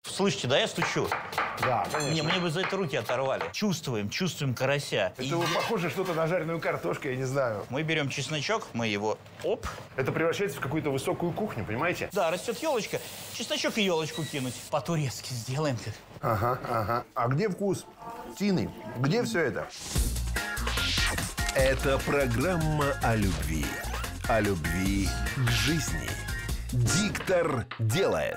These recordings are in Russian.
Слышите, да, я стучу? Да, конечно. Мне бы за это руки оторвали. Чувствуем карася. Это похоже что-то на жареную картошку, я не знаю. Мы берем чесночок, мы его, оп. Это превращается в какую-то высокую кухню, понимаете? Да, растет елочка. Чесночок и елочку кинуть. По-турецки сделаем. Ага. А где вкус Тины? Где все это? Это программа о любви. О любви к жизни. Диктор делает.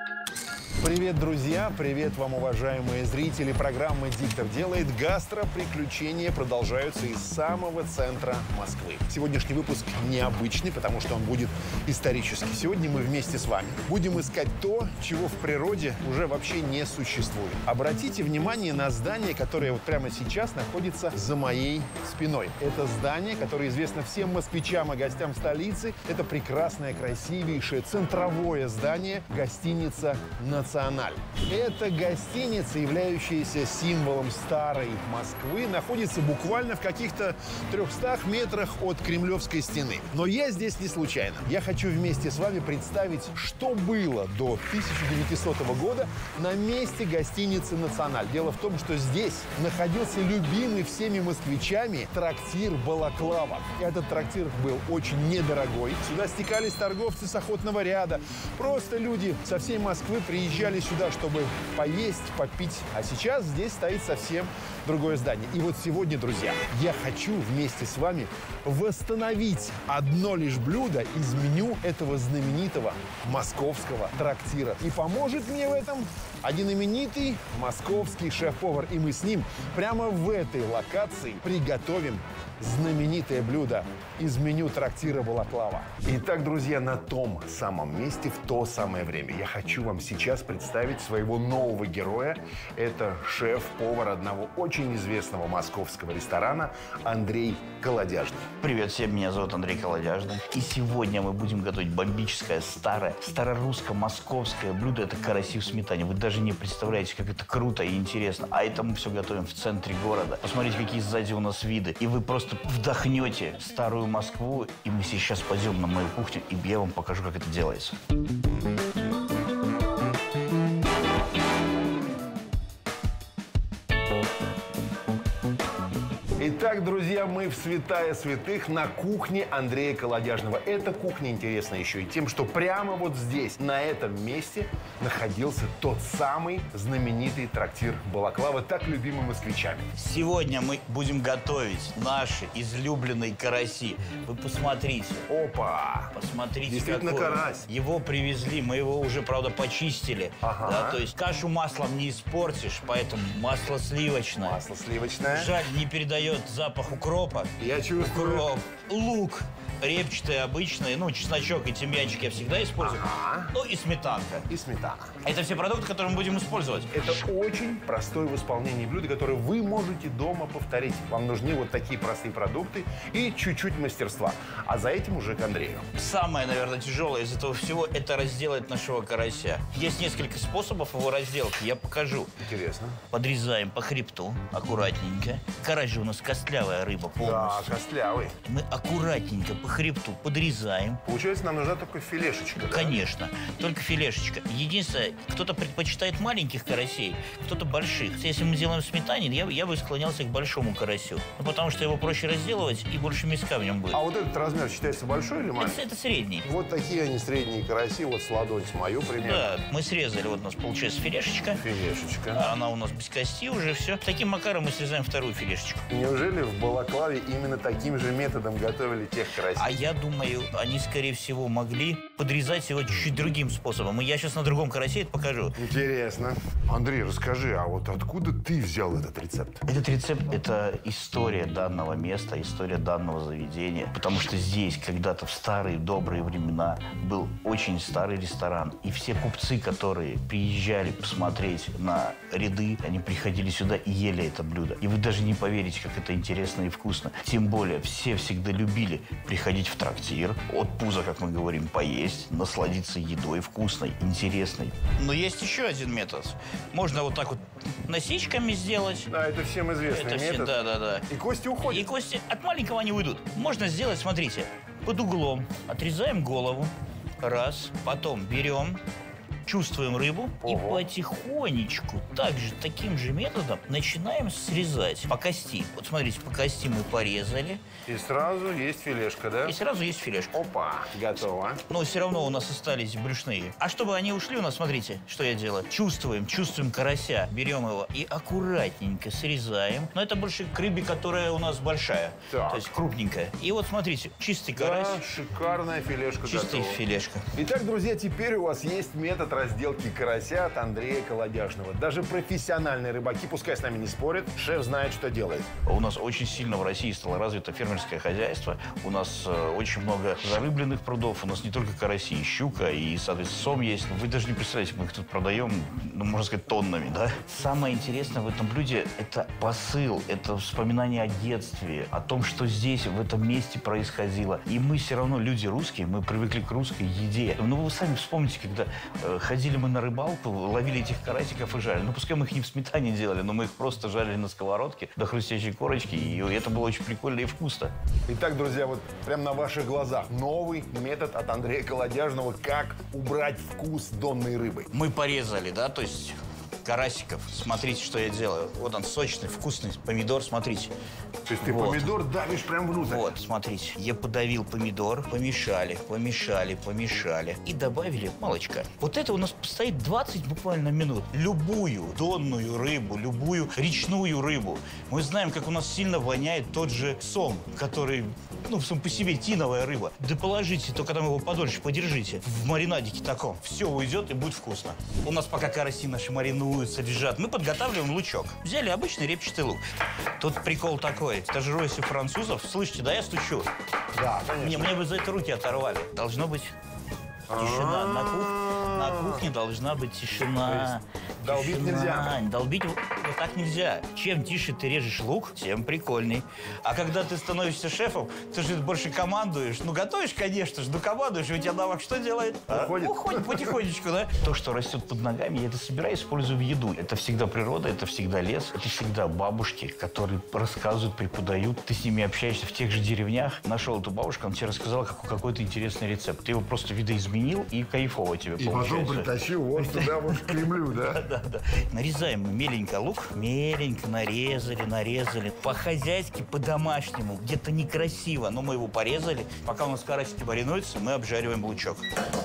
Привет, друзья! Привет вам, уважаемые зрители программы «Диктор делает». Гастроприключения продолжаются из самого центра Москвы. Сегодняшний выпуск необычный, потому что он будет исторический. Сегодня мы вместе с вами будем искать то, чего в природе уже вообще не существует. Обратите внимание на здание, которое вот прямо сейчас находится за моей спиной. Это здание, которое известно всем москвичам и гостям столицы. Это прекрасное, красивейшее центровое здание гостиница «Националь». Эта гостиница, являющаяся символом старой Москвы, находится буквально в каких-то 300 метрах от Кремлевской стены. Но я здесь не случайно. Я хочу вместе с вами представить, что было до 1900 года на месте гостиницы «Националь». Дело в том, что здесь находился любимый всеми москвичами трактир «Балаклава». Этот трактир был очень недорогой. Сюда стекались торговцы с охотного ряда. Просто люди со всей Москвы приезжали сюда, чтобы поесть, попить. А сейчас здесь стоит совсем другое здание. И вот сегодня, друзья, я хочу вместе с вами восстановить одно лишь блюдо из меню этого знаменитого московского трактира. И поможет мне в этом один именитый московский шеф-повар. И мы с ним прямо в этой локации приготовим знаменитое блюдо из меню трактира «Балаклава». Итак, друзья, на том самом месте в то самое время я хочу вам сейчас представить своего нового героя. Это шеф-повар одного очень известного московского ресторана Андрей Колодяжный. Привет всем, меня зовут Андрей Колодяжный. И сегодня мы будем готовить бомбическое, старорусско-московское блюдо. Это караси в сметане. Вы даже не представляете, как это круто и интересно. А это мы все готовим в центре города. Посмотрите, какие сзади у нас виды. И вы просто вдохнете старую Москву. И мы сейчас пойдем на мою кухню, и я вам покажу, как это делается. Итак, друзья, мы в святая святых на кухне Андрея Колодяжного. Эта кухня интересна еще и тем, что прямо вот здесь, на этом месте, находился тот самый знаменитый трактир «Балаклава», так любимый москвичами. Сегодня мы будем готовить наши излюбленные караси. Вы посмотрите. Опа! Посмотрите, действительно какой. карась. Его привезли, мы его уже, правда, почистили. Ага. Да, то есть кашу маслом не испортишь, поэтому масло сливочное. Масло сливочное. Жаль, не передает запах укропа. Я чувствую. Укроп, лук репчатый обычный, чесночок и тимьянчик я всегда использую. Ага. Ну и сметанка. И сметана. Это все продукты, которые мы будем использовать. Это очень простое в исполнении блюдо, которое вы можете дома повторить. Вам нужны вот такие простые продукты и чуть-чуть мастерства. А за этим уже к Андрею. Самое, наверное, тяжелое из этого всего – это разделать нашего карася. Есть несколько способов его разделки, я покажу. Интересно. Подрезаем по хребту аккуратненько. Карась же у нас костлявая рыба Да, полностью. костлявый. Мы аккуратненько по хребту подрезаем. Получается, нам нужна только филешечка. Да? Конечно, только филешечка. Единственное, кто-то предпочитает маленьких карасей, кто-то больших. Если мы делаем в сметане, я бы склонялся к большому карасю. Потому что его проще разделывать и больше мяска в нем будет. А вот этот размер считается большой или маленький? Это средний. Вот такие они средние караси, вот с ладонь с мою примерно. Да, мы срезали, вот у нас получается филешечка. Филешечка. Она у нас без кости уже, все. Таким макаром мы срезаем вторую филешечку. Неужели в Балаклаве именно таким же методом готовили тех карасей? А я думаю, они, скорее всего, могли подрезать его чуть-чуть другим способом. И я сейчас на другом карасе это покажу. Интересно. Андрей, расскажи, а вот откуда ты взял этот рецепт? Этот рецепт – это история данного места, история данного заведения. Потому что здесь когда-то в старые добрые времена был очень старый ресторан. И все купцы, которые приезжали посмотреть на ряды, они приходили сюда и ели это блюдо. И вы даже не поверите, как это интересно и вкусно. Тем более, все всегда любили приходить в трактир, от пуза, как мы говорим, поесть, насладиться едой вкусной, интересной. Но есть еще один метод. Можно вот так вот насечками сделать. Да, это всем известный Это метод. да. И кости уходят. И кости от маленького они уйдут. Можно сделать, смотрите, под углом. Отрезаем голову. Раз. Потом берем чувствуем рыбу и потихонечку, таким же методом начинаем срезать по кости. Вот смотрите, по кости мы порезали. И сразу есть филешка, да? И сразу есть филешка. Опа, готово. Но все равно у нас остались брюшные. А чтобы они ушли у нас, смотрите, что я делаю. Чувствуем карася, берем его и аккуратненько срезаем. Но это больше к рыбе, которая у нас большая, так. То есть крупненькая. И вот смотрите, чистый карась. Да, шикарная филешка Чистая готова. филешка. Итак, друзья, теперь у вас есть метод разделки карася от Андрея Колодяжного. Даже профессиональные рыбаки, пускай с нами не спорят, шеф знает, что делает. У нас очень сильно в России стало развито фермерское хозяйство. У нас очень много зарыбленных прудов. У нас не только караси, и щука, и, соответственно, сом есть. Вы даже не представляете, мы их тут продаем, ну, можно сказать, тоннами, да? Самое интересное в этом блюде – это посыл, это вспоминание о детстве, о том, что здесь, в этом месте происходило. И мы все равно, люди русские, мы привыкли к русской еде. Ну, вы сами вспомните, когда ходили мы на рыбалку, ловили этих карасиков и жарили. Ну, пускай мы их не в сметане делали, но мы их просто жарили на сковородке до хрустящей корочки, и это было очень прикольно и вкусно. Итак, друзья, вот прямо на ваших глазах новый метод от Андрея Колодяжного, как убрать вкус донной рыбы. Мы порезали, да, то есть карасиков. Смотрите, что я делаю. Вот он, сочный, вкусный помидор, смотрите. То есть ты помидор давишь прям внутрь? Вот, смотрите. Я подавил помидор, помешали. И добавили молочка. Вот это у нас стоит 20 буквально минут. Любую донную рыбу, любую речную рыбу. Мы знаем, как у нас сильно воняет тот же сом, который, ну, сам по себе тиновая рыба. Да положите, только там его подольше подержите. В маринадике таком. Все уйдет и будет вкусно. У нас пока караси наши маринуются, лежат. Мы подготавливаем лучок. Взяли обычный репчатый лук. Тут прикол такой. Стажируясь у французов, слышите, да, я стучу? Да, конечно. Мне бы за это руки оторвали. Должно быть тишина. На кухне должна быть тишина. Долбить нельзя. Долбить вот так нельзя. Чем тише ты режешь лук, тем прикольней. А когда ты становишься шефом, ты же больше командуешь. Ну, готовишь, конечно же, но командуешь, и у тебя навык что делает? Уходит потихонечку, да? То, что растет под ногами, я это собираю, использую в еду. Это всегда природа, это всегда лес, это всегда бабушки, которые рассказывают, преподают. Ты с ними общаешься в тех же деревнях. Нашел эту бабушку, она тебе рассказала какой-то интересный рецепт. Ты его просто видоизменил, и кайфово тебе получается. И потом притащил вот туда, вот к Кремлю, да? Да. Нарезаем меленько лук. Меленько нарезали. По-хозяйски, по-домашнему. Где-то некрасиво, но мы его порезали. Пока у нас карасики маринуются, мы обжариваем лучок.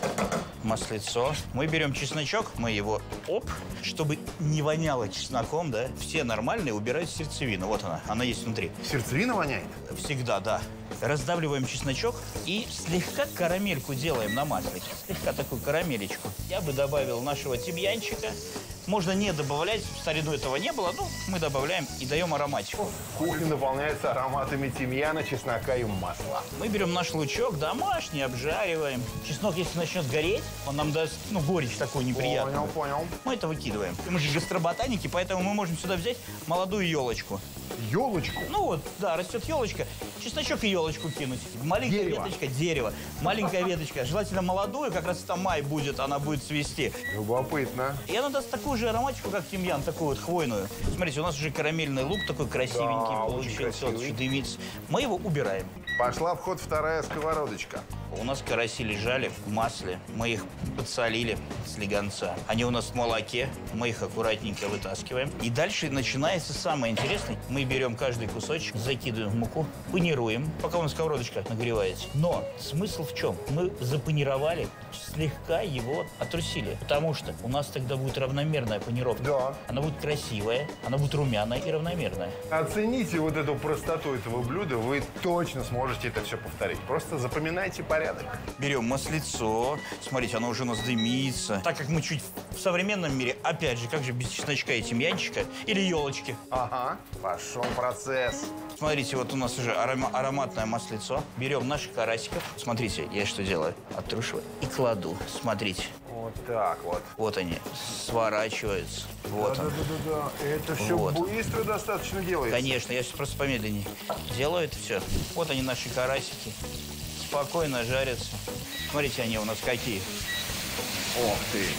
Маслицо. Мы берем чесночок, мы его, чтобы не воняло чесноком, да. Все нормальные убирают сердцевину. Вот она есть внутри. Сердцевина воняет? Всегда, да. Раздавливаем чесночок и слегка карамельку делаем на масле. Слегка такую карамелечку. Я бы добавил нашего тимьянчика. Можно не добавлять, в старину этого не было, но мы добавляем и даем ароматику. Кухня наполняется ароматами тимьяна, чеснока и масла. Мы берем наш лучок домашний, обжариваем. Чеснок, если начнет гореть, он нам даст, горечь такую неприятную. Понял. Мы это выкидываем. Мы же гастроботаники, поэтому мы можем сюда взять молодую елочку. Елочку? Ну вот, да, растет елочка. Чесночок и елочку кинуть. Маленькая веточка, дерево. Маленькая веточка. Желательно молодую, как раз там май будет, она будет цвести. Любопытно. И она даст такую же ароматику, как тимьян, такую вот хвойную. Смотрите, у нас уже карамельный лук такой красивенький получился. Вот дымится. Мы его убираем. Пошла в ход вторая сковородочка. У нас караси лежали в масле. Мы их подсолили с легонца. Они у нас в молоке. Мы их аккуратненько вытаскиваем. И дальше начинается самое интересное. Мы берем каждый кусочек, закидываем в муку, панируем, пока у нас сковородочка нагревается. Но смысл в чем? Мы запанировали, слегка его отрусили. Потому что у нас тогда будет равномерная панировка. Да. Она будет красивая, она будет румяная и равномерная. Оцените вот эту простоту этого блюда, вы точно сможете это все повторить. Просто запоминайте порядок. Берем маслицо. Смотрите, оно уже у нас дымится. Так как мы чуть в современном мире, опять же, как же без чесночка и тимьянчика или елочки. Ага, пошел процесс. Смотрите, вот у нас уже ароматное маслицо. Берем наших карасиков. Смотрите, я что делаю? Оттрушиваю и кладу. Смотрите. Вот так вот. Вот они, сворачиваются. Вот он. Да. Это все Вот. быстро достаточно делается. Конечно, я сейчас просто помедленнее делаю это все. Вот они, наши карасики. Спокойно жарятся. Смотрите, они у нас какие. Ох ты.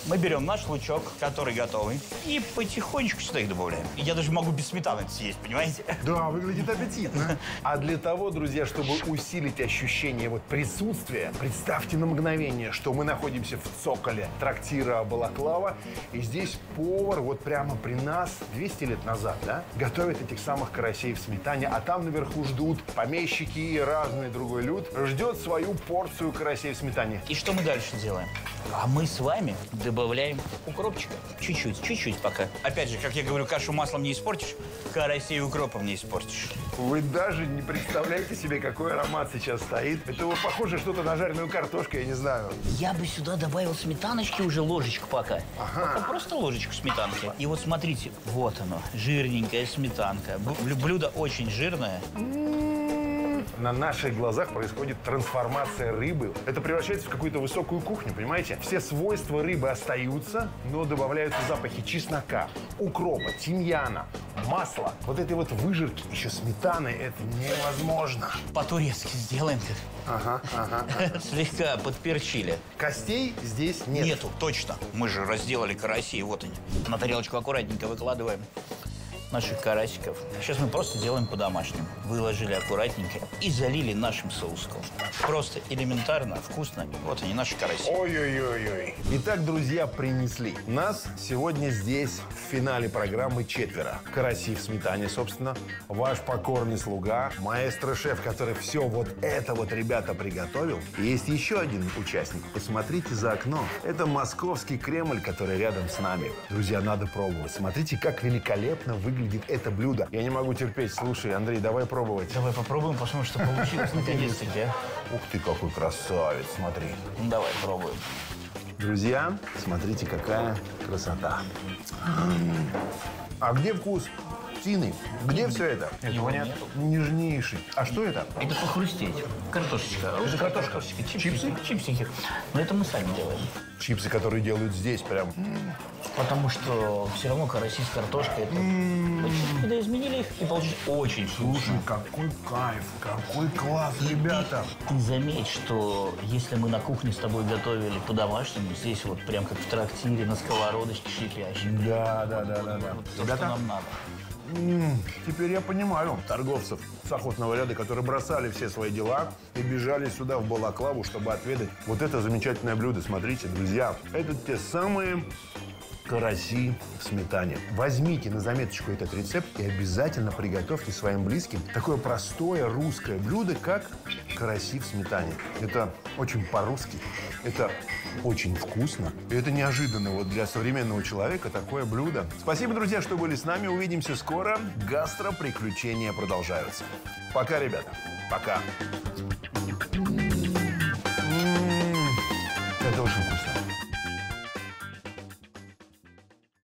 Мы берем наш лучок, который готовый, и потихонечку сюда их добавляем. И я даже могу без сметаны это съесть, понимаете? Да, выглядит аппетитно. А для того, друзья, чтобы усилить ощущение вот присутствия, представьте на мгновение, что мы находимся в цоколе трактира Балаклава, и здесь повар вот прямо при нас 200 лет назад, да, готовит этих самых карасей в сметане, а там наверху ждут помещики и разный другой люд, ждет свою порцию карасей в сметане. И что мы дальше делаем? А мы с вами добавляем укропчика. Чуть-чуть пока. Опять же, как я говорю, кашу маслом не испортишь, карасей укропом не испортишь. Вы даже не представляете себе, какой аромат сейчас стоит. Это вот похоже что-то на жареную картошку, я не знаю. Я бы сюда добавил сметаночки уже ложечку пока. Ага. Просто ложечку сметанки. И вот смотрите, вот оно, жирненькая сметанка. Блюдо очень жирное. На наших глазах происходит трансформация рыбы. Это превращается в какую-то высокую кухню, понимаете? Все свойства рыбы остаются, но добавляются запахи чеснока, укропа, тимьяна, масла. Вот этой вот выжарки, еще сметаны, это невозможно. По-турецки сделаем. Ага. Слегка подперчили. Костей здесь нет. Нету, точно. Мы же разделали карасей, вот они. На тарелочку аккуратненько выкладываем наших карасиков. Сейчас мы просто делаем по-домашнему. Выложили аккуратненько и залили нашим соуском. Просто элементарно, вкусно. Вот они, наши караси. Ой-ой-ой-ой. Итак, друзья, принесли. Нас сегодня здесь в финале программы 4. Караси в сметане, собственно. Ваш покорный слуга, маэстро-шеф, который все вот это вот, ребята, приготовил. И есть еще один участник. Посмотрите за окно. Это московский Кремль, который рядом с нами. Друзья, надо пробовать. Смотрите, как великолепно выглядит это блюдо. Я не могу терпеть. Слушай, Андрей, давай пробовать. Давай попробуем, посмотрим, что получилось наконец-таки. Ух ты, какой красавец, смотри. Ну, давай, пробуем. Друзья, смотрите, какая красота. А где вкус птины? Где все это? Его Понятно. нету. Нежнейший. А что это? Это похрустеть. Картошечка. Это картошка. Чипсы? Чипсики. Но это мы сами делаем. Чипсы, которые делают здесь прям. Потому что все равно караси с картошкой это... Когда изменили их, и получилось очень вкусно. Слушай, какой кайф, какой класс, ребята. Ты заметь, что если мы на кухне с тобой готовили по-домашнему, здесь вот прям как в трактире на сковородочке шипящей. Да. Вот то, что нам надо. Теперь я понимаю торговцев с охотного ряда, которые бросали все свои дела и бежали сюда, в Балаклаву, чтобы отведать вот это замечательное блюдо. Смотрите, друзья, это те самые караси в сметане. Возьмите на заметочку этот рецепт и обязательно приготовьте своим близким такое простое русское блюдо, как караси в сметане. Это очень по-русски, это очень вкусно, и это неожиданно вот для современного человека такое блюдо. Спасибо, друзья, что были с нами. Увидимся скоро. Гастроприключения продолжаются. Пока, ребята. Пока. Это очень вкусно.